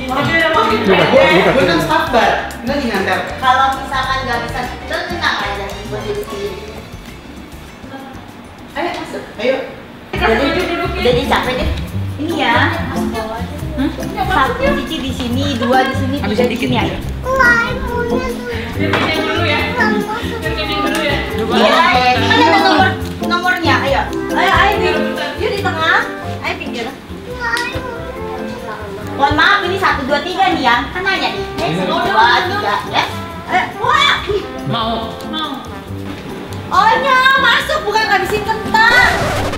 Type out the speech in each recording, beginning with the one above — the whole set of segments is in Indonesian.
Gue kan staff bar, lagi ngantar. Kalau misalkan nggak bisa, tenang aja buat diri sendiri. Ayo masuk. Ayo. Udah capek deh. Ini ya. Satu cici di sini, dua di sini, tiga di sini aja. Kenyang dulu ya. Kenyang dulu ya. Iya, kan ada nomornya. Ayo, yuk di tengah. Ayo pinggir. Mohon maaf, ini 1, 2, 3 nih ya. Kan nanya nih. 1, 2, 3, ya. Wah. Mau. Oh nya, masuk bukan ngabisin kentang.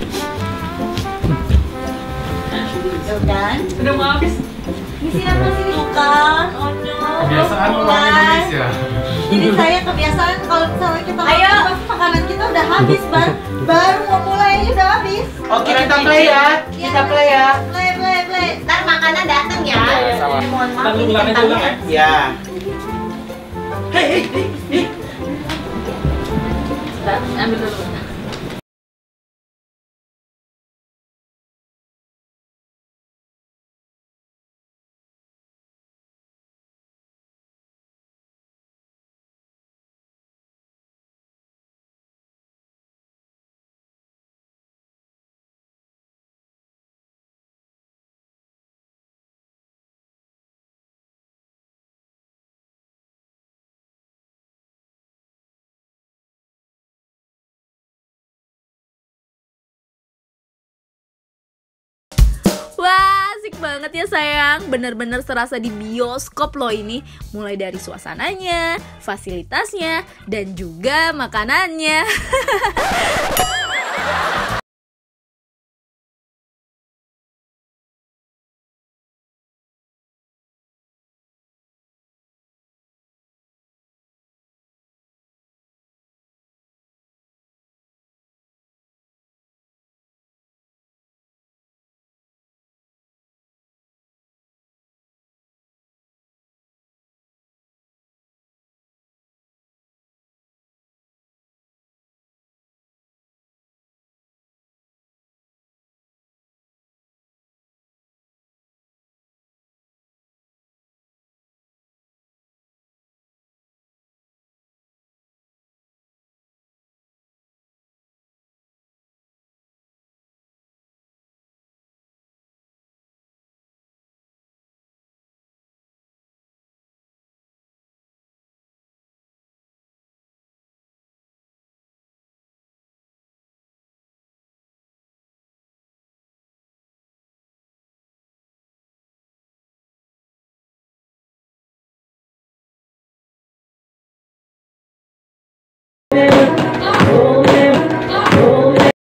Kan? Udah mau habis. Ngisi apa sih bukan? Oh nya. Kebiasaan orang Indonesia. Jadi saya kebiasaan kalau misalnya kita makanan kita udah habis baru mau mulai aja udah habis. Oke, kita play ya. Kita play ya. Play. Ntar makanan datang ya. Mohon maaf Ntar ini bulannya dulu kentangnya. kan? Ya. Hei. Ambil dulu. Wah, asik banget ya sayang. Bener-bener serasa di bioskop loh ini. Mulai dari suasananya, fasilitasnya, dan juga makanannya.